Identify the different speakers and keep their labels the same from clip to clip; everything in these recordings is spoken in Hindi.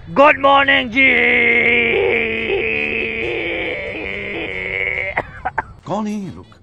Speaker 1: गुड मॉर्निंग जी।
Speaker 2: कौन है ये लोग,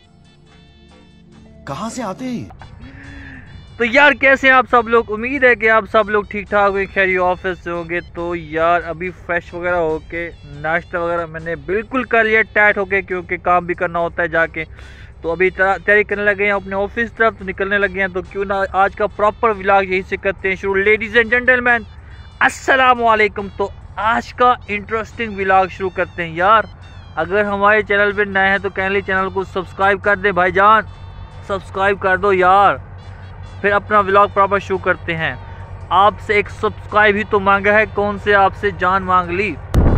Speaker 2: कहां से आते हैं?
Speaker 1: तो यार कैसे हैं आप सब लोग। उम्मीद है कि आप सब लोग ठीक ठाक हुए, खैर ऑफिस से होंगे। तो यार अभी फ्रेश वगैरह होके नाश्ता वगैरह मैंने बिल्कुल कर लिया टाइट होके, क्योंकि काम भी करना होता है जाके। तो अभी तैयारी करने लगे हैं अपने ऑफिस तरफ, तो निकलने लगे हैं। तो क्यों ना आज का प्रॉपर व्लॉग यहीं से करते हैं शुरू। लेडीज एंड जेंटलमैन अस्सलाम वालेकुम। तो आज का इंटरेस्टिंग व्लॉग शुरू करते हैं यार। अगर हमारे चैनल पे नए हैं तो काइंडली चैनल को सब्सक्राइब कर दे भाईजान, सब्सक्राइब कर दो यार। फिर अपना व्लॉग प्रॉपर शुरू करते हैं। आपसे एक सब्सक्राइब ही तो मांगा है, कौन से आपसे जान मांग ली।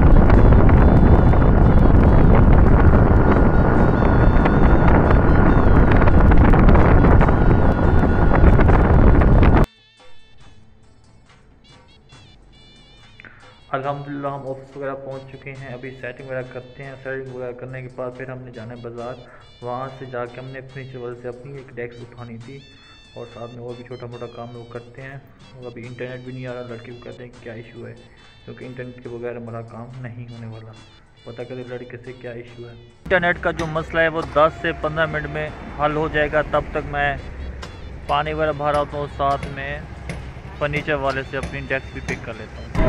Speaker 1: अल्हम्दुलिल्लाह हम ऑफिस वगैरह पहुंच चुके हैं। अभी सेटिंग वगैरह करते हैं। सेटिंग वगैरह करने के बाद फिर हमने जाना है बाज़ार। वहाँ से जाके हमने फर्नीचर वाले से अपनी एक डेस्क उठानी थी, और साथ में और भी छोटा मोटा काम वो करते हैं। और अभी इंटरनेट भी नहीं आ रहा। लड़के को कहते हैं क्या इशू है, क्योंकि इंटरनेट के बगैर हमारा काम नहीं होने वाला। पता करें लड़के से क्या इशू है। इंटरनेट का जो मसला है वो 10 से 15 मिनट में हल हो जाएगा। तब तक मैं पानी वगैरह भरा होता हूँ, साथ में फर्नीचर वाले से अपनी डेस्क भी पिक कर लेता हूँ।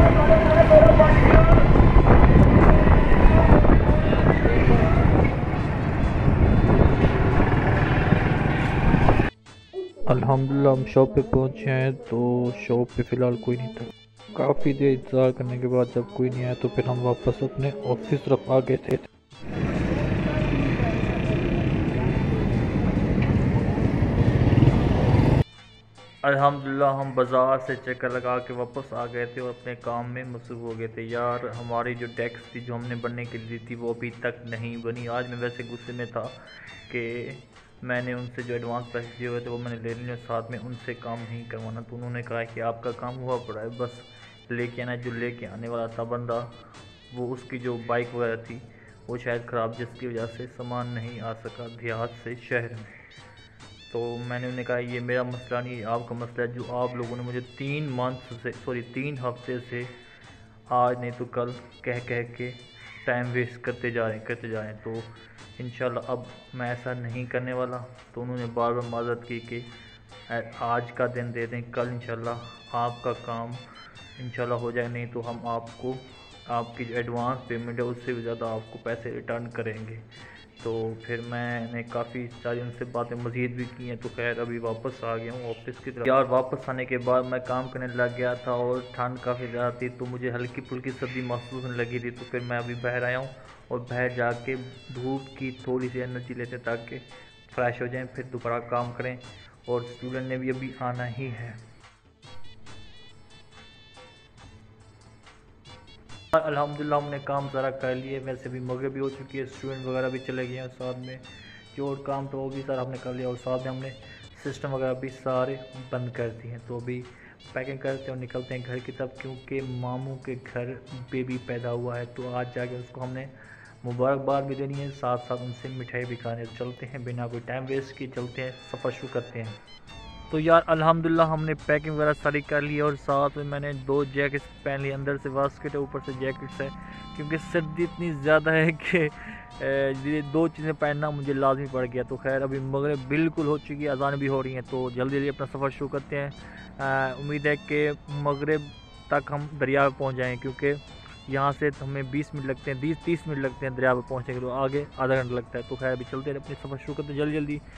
Speaker 1: अल्हम्दुलिल्लाह हम शॉप पे पहुंचे हैं। तो शॉप पे फ़िलहाल कोई नहीं था। काफ़ी देर इंतज़ार करने के बाद जब कोई नहीं आया तो फिर हम वापस अपने ऑफिस तरफ आ गए थे। अल्हम्दुलिल्लाह हम बाज़ार से चक्कर लगा के वापस आ गए थे और अपने काम में मसरूफ़ हो गए थे। यार हमारी जो डेस्क थी जो हमने बनने के लिए थी वो अभी तक नहीं बनी। आज मैं वैसे गुस्से में था कि मैंने उनसे जो एडवांस पैसे दिए हुए थे वो मैंने ले लिए, साथ में उनसे काम नहीं करवाना। तो उन्होंने कहा कि आपका काम हुआ पड़ा है, बस लेके आना। जो लेके आने वाला था बंदा, वो उसकी जो बाइक वगैरह थी वो शायद ख़राब, जिसकी वजह से सामान नहीं आ सका देहात से शहर में। तो मैंने उन्हें कहा ये मेरा मसला नहीं, आपका मसला है। जो आप लोगों ने मुझे 3 हफ्ते से आज नहीं तो कल कह के टाइम वेस्ट करते जा रहे हैं। तो इंशाल्लाह अब मैं ऐसा नहीं करने वाला। तो उन्होंने बार बार माज़रत की कि आज का दिन दे दें, कल इंशाल्लाह आपका काम इंशाल्लाह हो जाए, नहीं तो हम आपको आपकी जो एडवांस पेमेंट है उससे भी ज़्यादा आपको पैसे रिटर्न करेंगे। तो फिर मैंने काफ़ी सारी उनसे बातें मज़ीद भी की हैं। तो खैर अभी वापस आ गया हूँ ऑफिस की तरफ। यार वापस आने के बाद मैं काम करने लग गया था और ठंड काफ़ी ज़्यादा थी, तो मुझे हल्की फुल्की सर्दी महसूस होने लगी थी। तो फिर मैं अभी बाहर आया हूँ और बाहर जाके धूप की थोड़ी सी एनर्जी लेते ताकि फ्रेश हो जाएं, फिर दोबारा काम करें। और स्टूडेंट ने भी अभी आना ही है। अल्हम्दुलिल्लाह हमने काम सारा कर लिए। वैसे भी मगरिब भी हो चुकी है, स्टूडेंट वगैरह भी चले गए हैं। साथ में जो और काम था वो भी सारा हमने कर लिया, और साथ में हमने सिस्टम वगैरह भी सारे बंद कर दिए हैं। तो अभी पैकिंग करते हैं और निकलते हैं घर की तरफ, क्योंकि मामू के घर बेबी पैदा हुआ है। तो आज जाके उसको हमने मुबारकबाद भी देनी है, साथ साथ उनसे मिठाई भी खाने। चलते हैं बिना कोई टाइम वेस्ट किए, चलते हैं, सफ़र शुरू करते हैं। तो यार अल्हम्दुलिल्लाह हमने पैकिंग वगैरह सारी कर ली, और साथ में मैंने 2 जैकेट्स पहन ली। अंदर से वास्केट है, ऊपर से जैकेट्स है, क्योंकि सर्दी इतनी ज़्यादा है कि ये 2 चीज़ें पहनना मुझे लाजमी पड़ गया। तो खैर अभी मगरिब बिल्कुल हो चुकी है, अज़ान भी हो रही हैं। तो जल्दी जल्दी अपना सफ़र शुरू करते हैं। उम्मीद है कि मगरिब तक हम दरिया पर पहुँच जाएँ, क्योंकि यहाँ से हमें 20 मिनट लगते हैं, 30 मिनट लगते हैं दरिया पर पहुँचने के लिए। आगे आधा घंटा लगता है। तो खैर अभी चलते हैं, अपनी सफ़र शुरू करते हैं जल्दी जल्दी।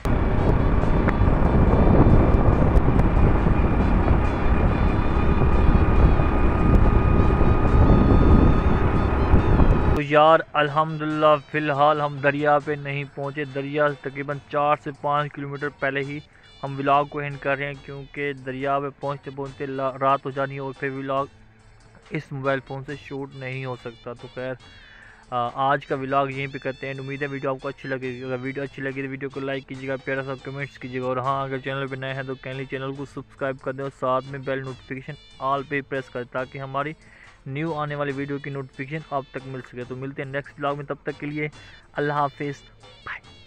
Speaker 1: तो यार अल्हम्दुलिल्लाह फ़िलहाल हम दरिया पे नहीं पहुँचे। दरिया से तकरीबन 4 से 5 किलोमीटर पहले ही हम व्लॉग को एंड कर रहे हैं, क्योंकि दरिया पे पहुँचते पहुँचते रात हो जानी है, और फिर व्लॉग इस मोबाइल फ़ोन से शूट नहीं हो सकता। तो खैर आज का व्लॉग यहीं पे करते हैं। उम्मीद है वीडियो आपको अच्छी लगेगी। अगर वीडियो अच्छी लगी तो वीडियो को लाइक कीजिएगा, प्यारा सा कमेंट्स कीजिएगा, और हाँ अगर चैनल पे नए हैं तो काइंडली चैनल को सब्सक्राइब कर दें, और साथ में बेल नोटिफिकेशन ऑल पे प्रेस करें, ताकि हमारी न्यू आने वाली वीडियो की नोटिफिकेशन आप तक मिल सके। तो मिलते हैं नेक्स्ट व्लॉग में, तब तक के लिए अल्लाह हाफिज़, बाय।